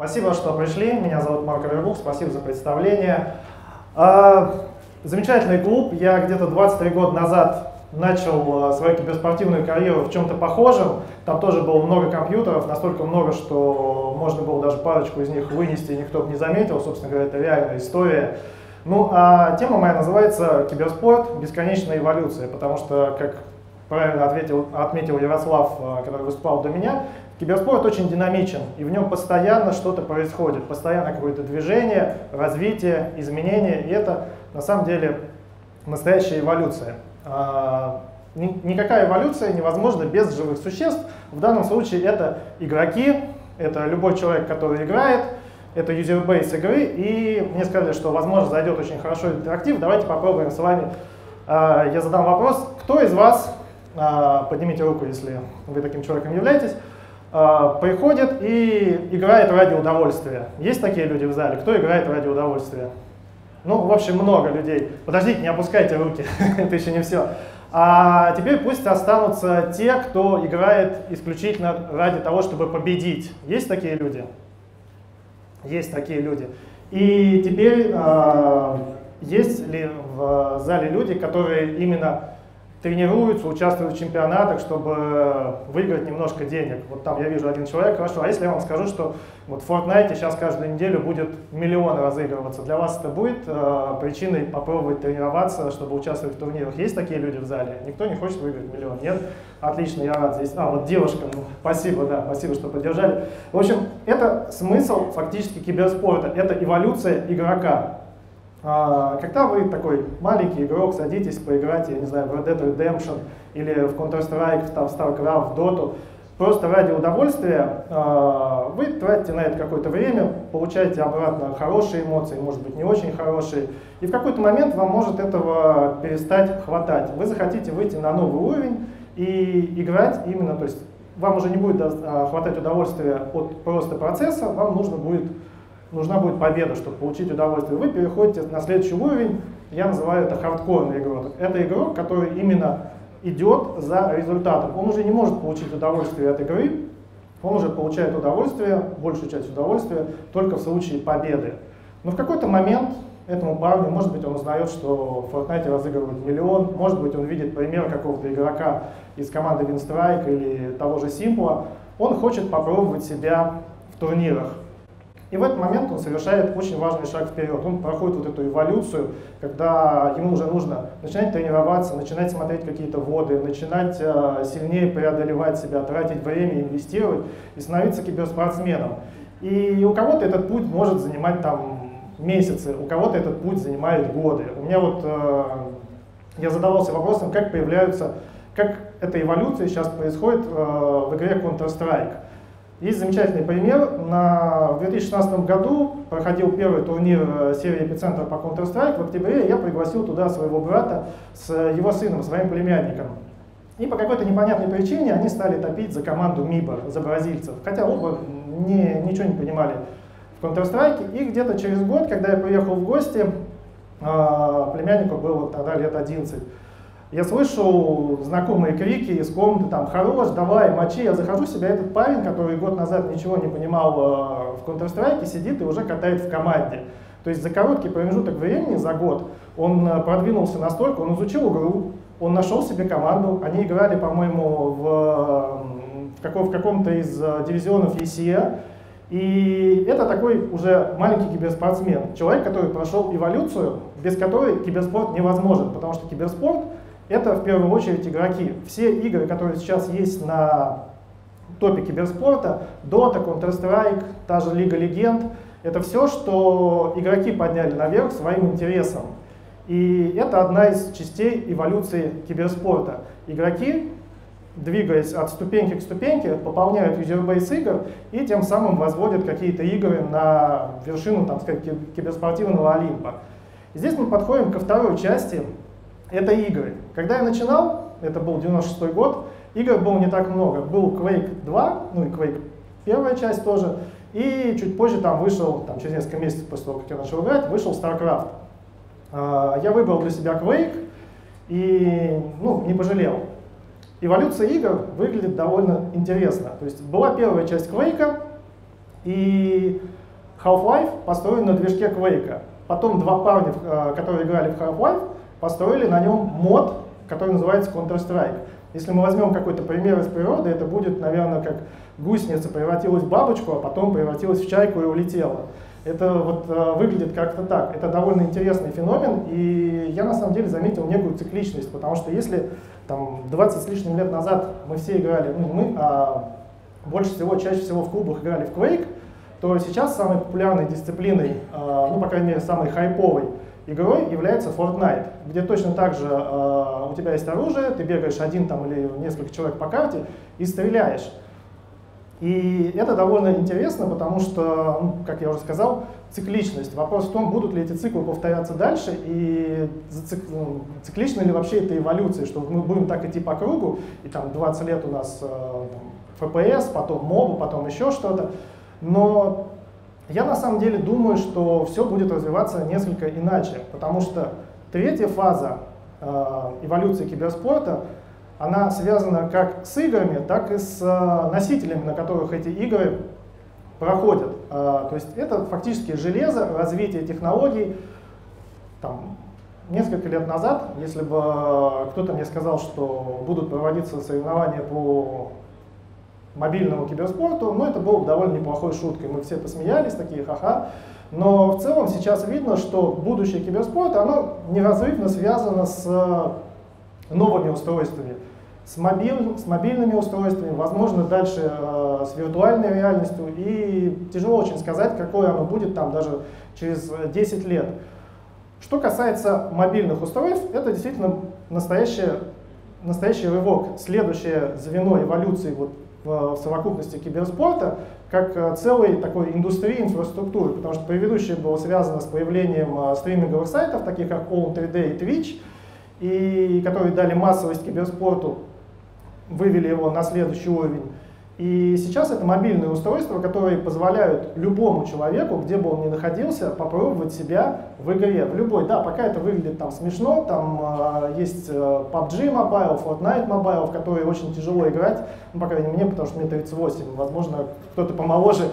Спасибо, что пришли. Меня зовут Марк Авербух. Спасибо за представление. Замечательный клуб. Я где-то 23 года назад начал свою киберспортивную карьеру в чем-то похожем. Там тоже было много компьютеров, настолько много, что можно было даже парочку из них вынести, и никто бы не заметил. Собственно говоря, это реальная история. Ну, а тема моя называется «Киберспорт. Бесконечная эволюция», потому что, как правильно отметил Ярослав, который выступал до меня, киберспорт очень динамичен, и в нем постоянно что-то происходит, постоянно какое-то движение, развитие, изменение, и это на самом деле настоящая эволюция. Никакая эволюция невозможна без живых существ. В данном случае это игроки, это любой человек, который играет, это юзербейс игры, и мне сказали, что, возможно, зайдет очень хорошо интерактив. Давайте попробуем с вами. Я задам вопрос. Кто из вас, поднимите руку, если вы таким человеком являетесь, приходит и играет ради удовольствия? Есть такие люди в зале? Кто играет ради удовольствия? Ну, в общем, много людей. Подождите, не опускайте руки, это еще не все. А теперь пусть останутся те, кто играет исключительно ради того, чтобы победить. Есть такие люди? Есть такие люди. И теперь есть ли в зале люди, которые именно тренируются, участвуют в чемпионатах, чтобы выиграть немножко денег? Вот там я вижу один человек, хорошо. А если я вам скажу, что вот в Fortnite сейчас каждую неделю будет миллион разыгрываться, для вас это будет причиной попробовать тренироваться, чтобы участвовать в турнирах? Есть такие люди в зале? Никто не хочет выиграть миллион? Нет? Отлично, я рад здесь. Вот девушка, спасибо, да, спасибо, что поддержали. В общем, это смысл фактически киберспорта, это эволюция игрока. Когда вы такой маленький игрок, садитесь поиграть, я не знаю, в Red Dead Redemption или в Counter-Strike, в StarCraft, в Dota, просто ради удовольствия, вы тратите на это какое-то время, получаете обратно хорошие эмоции, может быть, не очень хорошие, и в какой-то момент вам может этого перестать хватать. Вы захотите выйти на новый уровень и играть именно, то есть вам уже не будет хватать удовольствия от просто процесса, вам нужна будет победа, чтобы получить удовольствие. Вы переходите на следующий уровень, я называю это хардкорный игрок. Это игрок, который именно идет за результатом. Он уже не может получить удовольствие от игры, он уже получает удовольствие, большую часть удовольствия, только в случае победы. Но в какой-то момент этому парню, может быть, он узнает, что в Fortnite разыгрывают миллион, может быть, он видит пример какого-то игрока из команды Winstrike или того же Simple, он хочет попробовать себя в турнирах. И в этот момент он совершает очень важный шаг вперед. Он проходит вот эту эволюцию, когда ему уже нужно начинать тренироваться, начинать смотреть какие-то вводы, начинать сильнее преодолевать себя, тратить время, инвестировать и становиться киберспортсменом. И у кого-то этот путь может занимать там месяцы, у кого-то этот путь занимает годы. У меня вот, я задавался вопросом, как эта эволюция сейчас происходит в игре Counter-Strike. Есть замечательный пример. В 2016 году проходил первый турнир серии «Эпицентр» по Counter-Strike. В октябре я пригласил туда своего брата с его сыном, своим племянником. И по какой-то непонятной причине они стали топить за команду МИБО, за бразильцев. Хотя оба ничего не понимали в Counter-Strike. И где-то через год, когда я приехал в гости, племяннику было тогда лет 11, я слышу знакомые крики из комнаты, там, «Хорош, давай, мочи». Я захожу себя, этот парень, который год назад ничего не понимал в Counter-Strike, сидит и уже катает в команде. То есть за короткий промежуток времени, за год, он продвинулся настолько, он изучил игру, он нашел себе команду, они играли, по-моему, в каком-то из дивизионов ECE, и это такой уже маленький киберспортсмен, человек, который прошел эволюцию, без которой киберспорт невозможен, потому что киберспорт — это в первую очередь игроки. Все игры, которые сейчас есть на топе киберспорта, Dota, Counter-Strike, та же Лига Легенд, это все, что игроки подняли наверх своим интересом. И это одна из частей эволюции киберспорта. Игроки, двигаясь от ступеньки к ступеньке, пополняют юзербейс игр и тем самым возводят какие-то игры на вершину, так сказать, киберспортивного Олимпа. И здесь мы подходим ко второй части. Это игры. Когда я начинал, это был 96-й год, игр было не так много. Был Quake 2, ну и Quake первая часть тоже, и чуть позже там вышел, через несколько месяцев после того, как я начал играть, вышел StarCraft. Я выбрал для себя Quake и не пожалел. Эволюция игр выглядит довольно интересно. То есть была первая часть Quake, И Half-Life построен на движке Quake. Потом два парня, которые играли в Half-Life, построили на нем мод, который называется Counter-Strike. Если мы возьмем какой-то пример из природы, это будет, наверное, как гусеница превратилась в бабочку, а потом превратилась в чайку и улетела. Это вот выглядит как-то так. Это довольно интересный феномен, и я на самом деле заметил некую цикличность, потому что если там 20 с лишним лет назад мы все играли, ну, мы больше всего, чаще всего в клубах играли в Quake, то сейчас самой популярной дисциплиной, ну, по крайней мере, самой хайповой игрой является Fortnite, где точно так же у тебя есть оружие, ты бегаешь один там или несколько человек по карте и стреляешь. И это довольно интересно, потому что, ну, как я уже сказал, цикличность. Вопрос в том, будут ли эти циклы повторяться дальше, и циклична ли вообще эта эволюция, что мы будем так идти по кругу, и там 20 лет у нас FPS, потом мобы, потом еще что-то. Но я на самом деле думаю, что все будет развиваться несколько иначе, потому что третья фаза эволюции киберспорта, она связана как с играми, так и с носителями, на которых эти игры проходят. То есть это фактически железо, развитие технологий. Там, несколько лет назад, если бы кто-то мне сказал, что будут проводиться соревнования по мобильному киберспорту, ну, это было бы довольно неплохой шуткой. Мы все посмеялись, такие ха-ха. Но в целом сейчас видно, что будущее киберспорта, оно неразрывно связано с новыми устройствами, с мобильными устройствами, возможно, дальше с виртуальной реальностью. И тяжело очень сказать, какое оно будет там даже через 10 лет. Что касается мобильных устройств, это действительно настоящий рывок, следующее звено эволюции вот в совокупности киберспорта, как целой такой индустрии инфраструктуры, потому что предыдущее было связано с появлением стриминговых сайтов, таких как All3D и Twitch, и которые дали массовость киберспорту, вывели его на следующий уровень. И сейчас это мобильные устройства, которые позволяют любому человеку, где бы он ни находился, попробовать себя в игре, в любой. Да, пока это выглядит там смешно, там есть PUBG Mobile, Fortnite Mobile, в которые очень тяжело играть, ну, по крайней мере, мне, потому что мне 38, возможно, кто-то помоложе,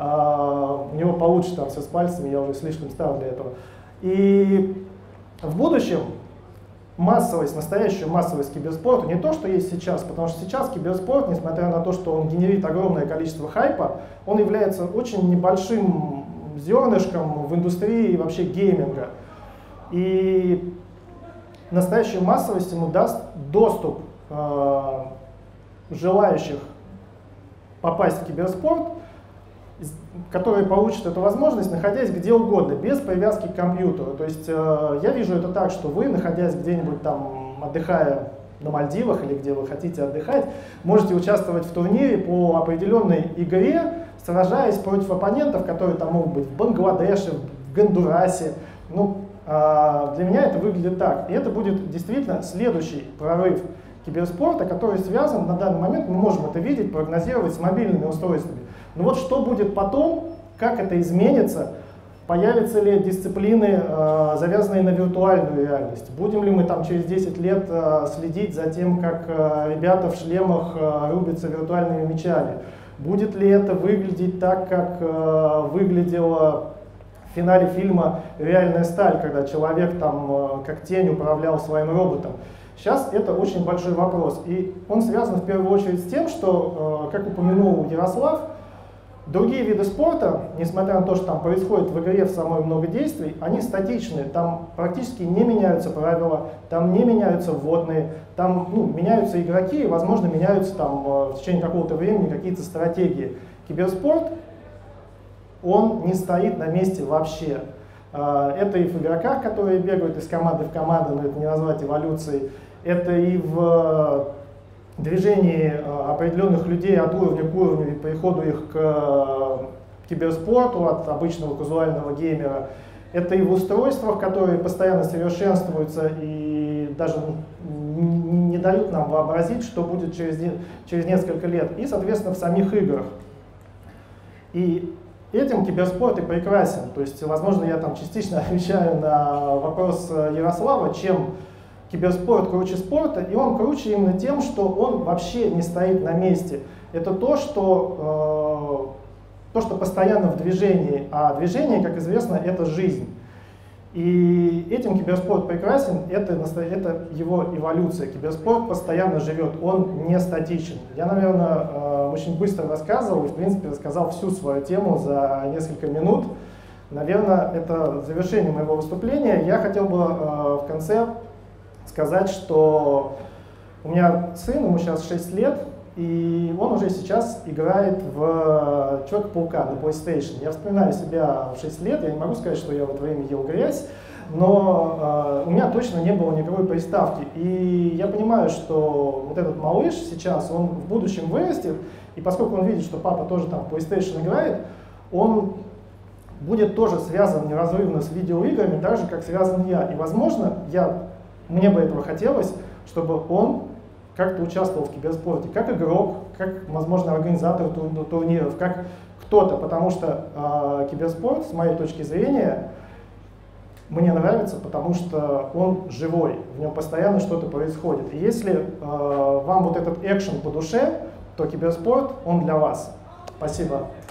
у него получше там все с пальцами, я уже слишком стар для этого. И в будущем настоящую массовость киберспорта, не то, что есть сейчас, потому что сейчас киберспорт, несмотря на то, что он генерит огромное количество хайпа, он является очень небольшим зернышком в индустрии вообще гейминга. И настоящую массовость ему даст доступ желающих попасть в киберспорт, которые получат эту возможность, находясь где угодно, без привязки к компьютеру. То есть я вижу это так, что вы, находясь где-нибудь там, отдыхая на Мальдивах или где вы хотите отдыхать, можете участвовать в турнире по определенной игре, сражаясь против оппонентов, которые там могут быть в Бангладеше, в Гондурасе. Ну, для меня это выглядит так. И это будет действительно следующий прорыв киберспорта, который связан на данный момент, мы можем это видеть, прогнозировать с мобильными устройствами. Но вот что будет потом, как это изменится, появятся ли дисциплины, завязанные на виртуальную реальность, будем ли мы там через 10 лет следить за тем, как ребята в шлемах рубятся виртуальными мечами, будет ли это выглядеть так, как выглядело в финале фильма «Реальная сталь», когда человек там как тень управлял своим роботом. Сейчас это очень большой вопрос, и он связан в первую очередь с тем, что, как упомянул Ярослав, другие виды спорта, несмотря на то, что там происходит в игре в самой много действий, они статичны, там практически не меняются правила, там не меняются вводные, там меняются игроки и, возможно, меняются там в течение какого-то времени какие-то стратегии. Киберспорт, он не стоит на месте вообще. Это и в игроках, которые бегают из команды в команду, но это не назвать эволюцией, это и в движении определенных людей от уровня к уровню и переходу их к киберспорту от обычного казуального геймера. Это и в устройствах, которые постоянно совершенствуются и даже не дают нам вообразить, что будет через несколько лет. И, соответственно, в самих играх. И этим киберспорт и прекрасен. То есть, возможно, я там частично отвечаю на вопрос Ярослава, чем киберспорт круче спорта, и он круче именно тем, что он вообще не стоит на месте. Это то, что то, что постоянно в движении, а движение, как известно, это жизнь. И этим киберспорт прекрасен, это его эволюция. Киберспорт постоянно живет, он не статичен. Я, наверное, очень быстро рассказывал и, в принципе, рассказал всю свою тему за несколько минут. Наверное, это завершение моего выступления. Я хотел бы в конце сказать, что у меня сын, ему сейчас 6 лет, и он уже сейчас играет в Человека-паука на PlayStation. Я вспоминаю себя в 6 лет, я не могу сказать, что я в это время ел грязь, но у меня точно не было никакой приставки. И я понимаю, что вот этот малыш сейчас, он в будущем вырастет, и поскольку он видит, что папа тоже там в PlayStation играет, он будет тоже связан неразрывно с видеоиграми, так же, как связан я. И, возможно, мне бы этого хотелось, чтобы он как-то участвовал в киберспорте, как игрок, как, возможно, организатор турниров, как кто-то, потому что киберспорт, с моей точки зрения, мне нравится, потому что он живой, в нем постоянно что-то происходит. И если вам вот этот экшен по душе, то киберспорт, он для вас. Спасибо.